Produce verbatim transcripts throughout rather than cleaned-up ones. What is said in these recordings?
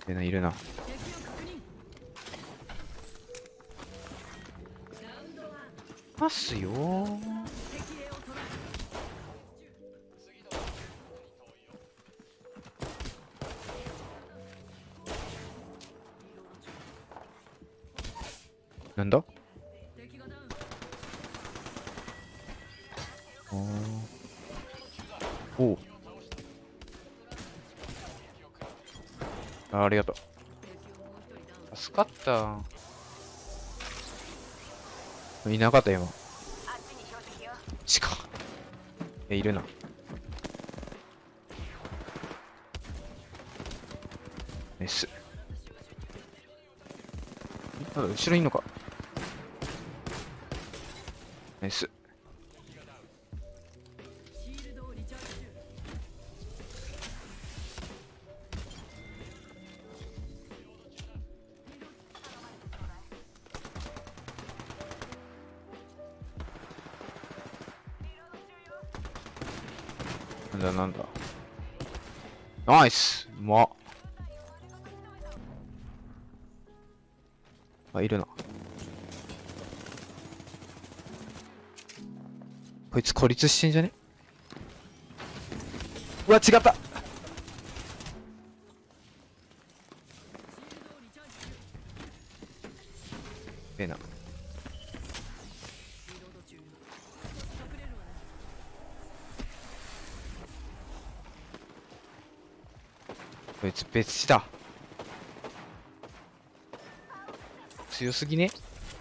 えな、いるな。ますよー。なんだ。おー。おう。あ、ありがとう。助かった。いなかった今。しか。え、いるな。メス。まだ後ろいんのか。メス。なんだなんだ。ナイス。うまっ。あ、いるな。こいつ孤立してんじゃね。うわ、違った。ええな。こいつ別紙だ。強すぎね。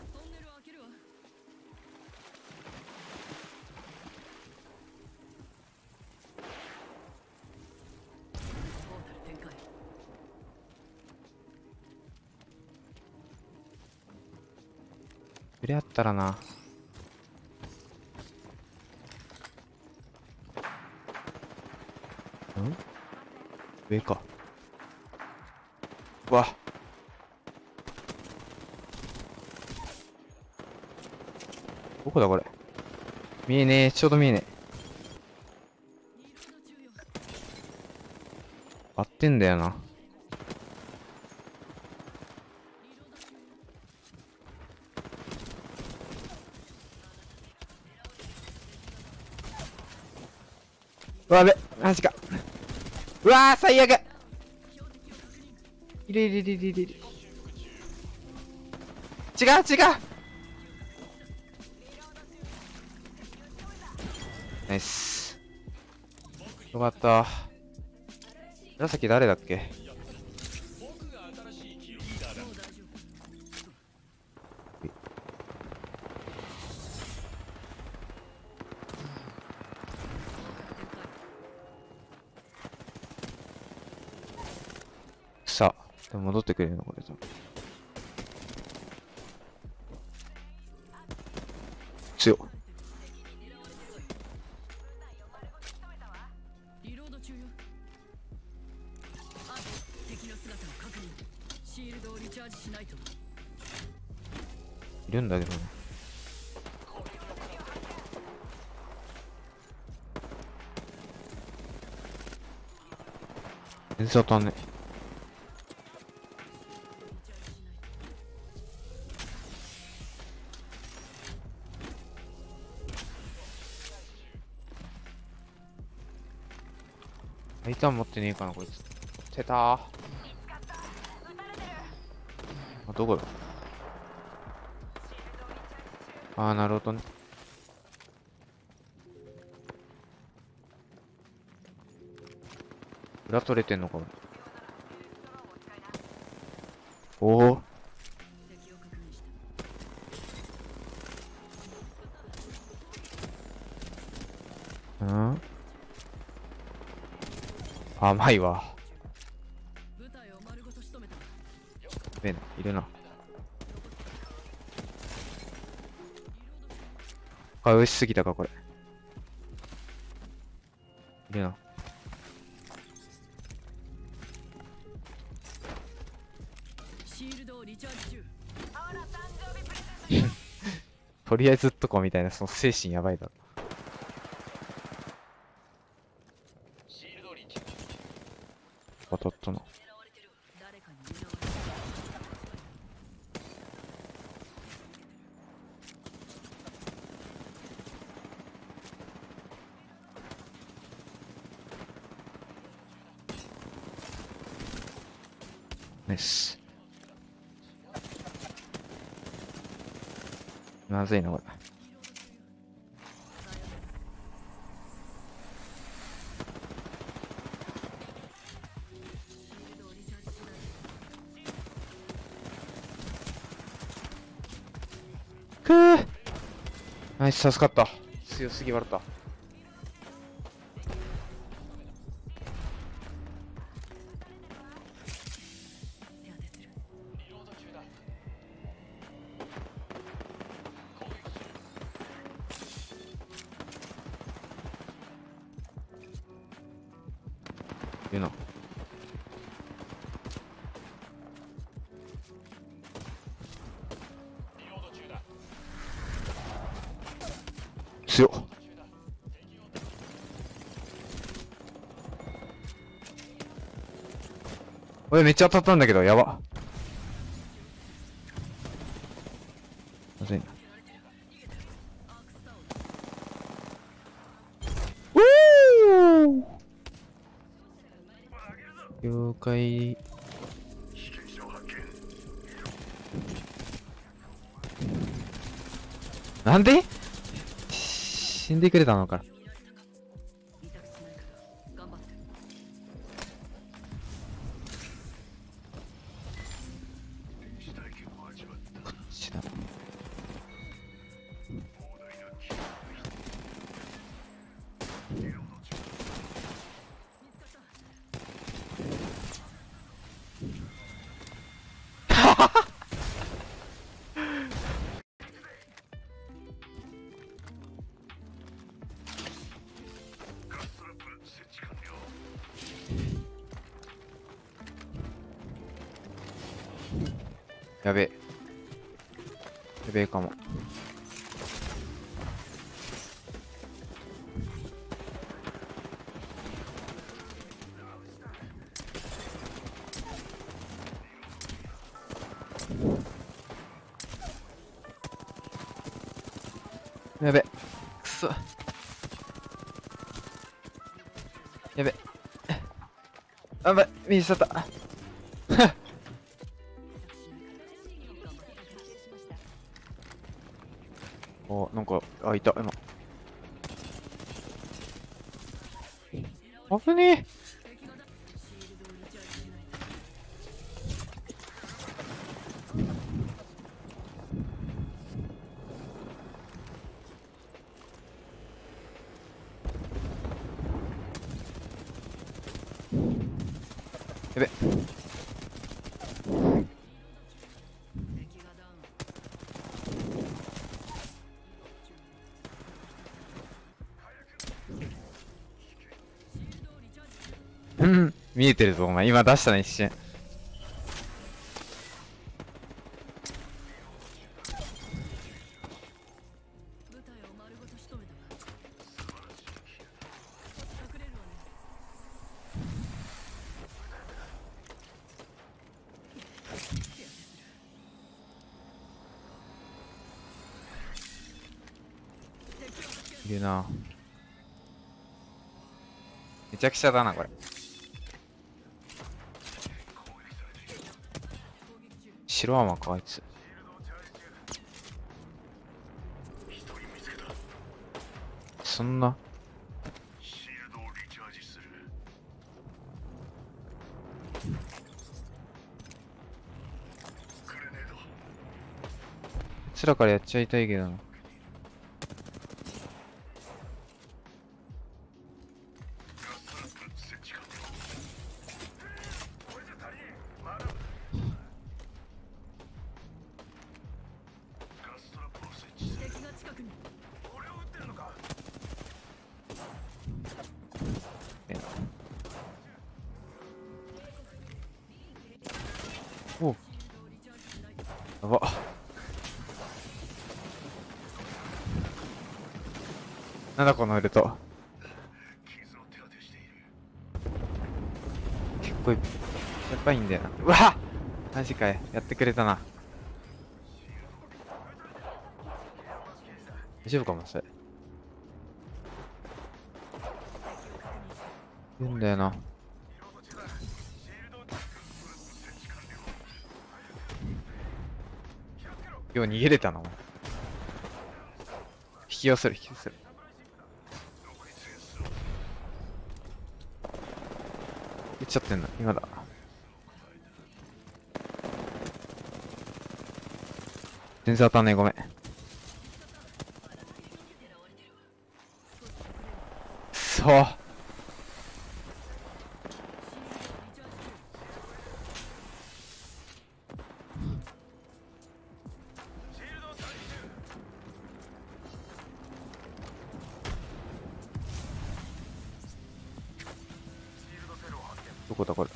それやったらな。ん上か。うわ。どこだこれ。見えねえ。ちょうど見えねえ。合ってんだよな。うわ、やべ。マジか。うわー、最悪。いるいるいるいるいる。違う違う。ナイス。よかった。紫誰だっけ。さあ、でも戻ってくれるのこれと。強っ。いるんだけどね。全然当たんねえ。ライター持ってねえかなこいつ。てたー。あ、どこだ。あー、なるほどね。裏取れてんのかも。おお。うん甘いわ。べえな、いるな。あ、上しすぎたか、これ。いるな。とりあえずっとこみたいな、その精神やばいだろ。当たったな。 ナイス。まずいな、これ。くぅナイス、助かった。強すぎ、割れた。いうの。強っ。俺めっちゃ当たったんだけど、やば。まずいな。うー了解。なんで死んでくれたのか。こっちだ。やべえ。やべえかも。やべ。くそ。やべ。あばい、右下だった。お、なんか、あ、いた、今。危ねえ。やべ。うん、見えてるぞ、お前。今出したね、一瞬。いるな。めちゃくちゃだな、これ。白アマか、あいつ。そんな。こちらからやっちゃいたいけどな。おう。やば。なんだこのウルト。結構やばいんだよな。うわっマジかよ。やってくれたな。大丈夫かもそれ。いるんだよな。 よう逃げれたな、お前。引き寄せる、引き寄せる。撃っちゃってんの、今だ。全然当たんねえ、ごめん。くそー。どこだこれ。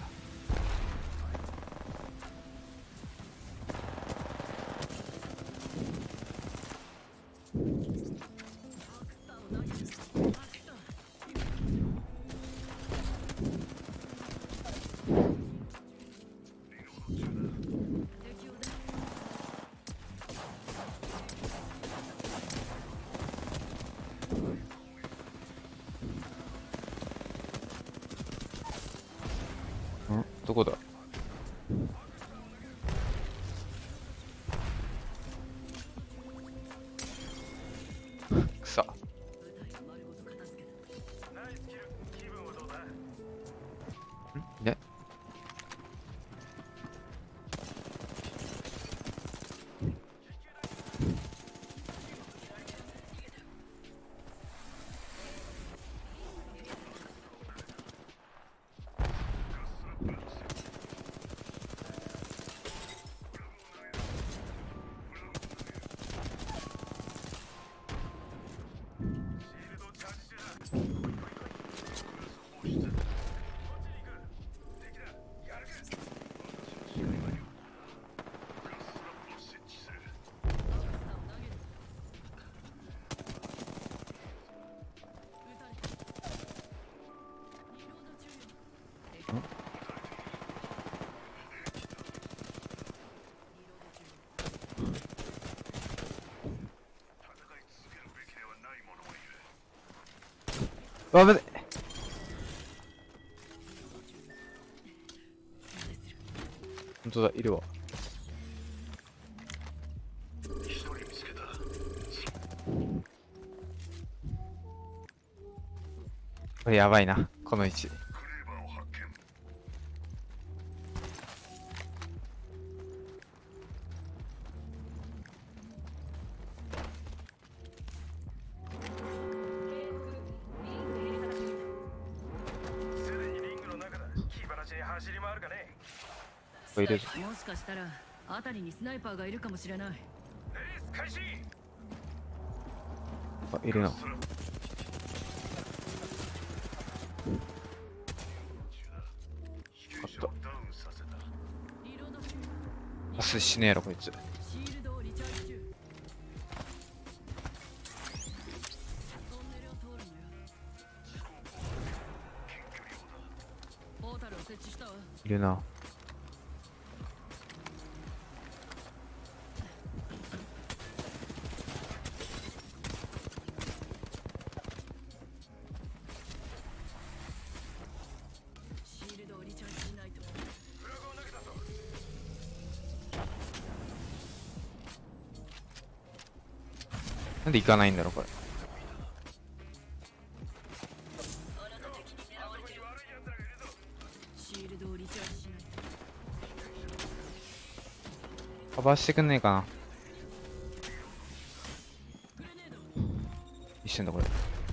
んどこだ。くさ。んね。あぶね。本当だ、いるわ。これやばいな、この位置。これいるぞ。 もしかしたら辺りにスナイパーがいるかもしれない。 あ、いるな。あった。パスしねえやろこいつ。いるな。なんで行かないんだろうこれ。カバーしてくんねえかな。一瞬だこれ。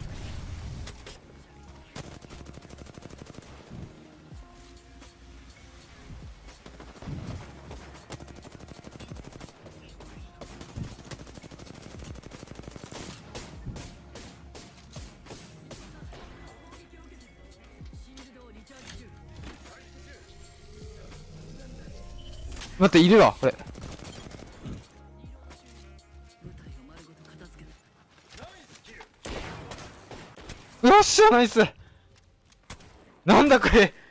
待って、いるわこれ。よっしゃナイス。なんだこれ。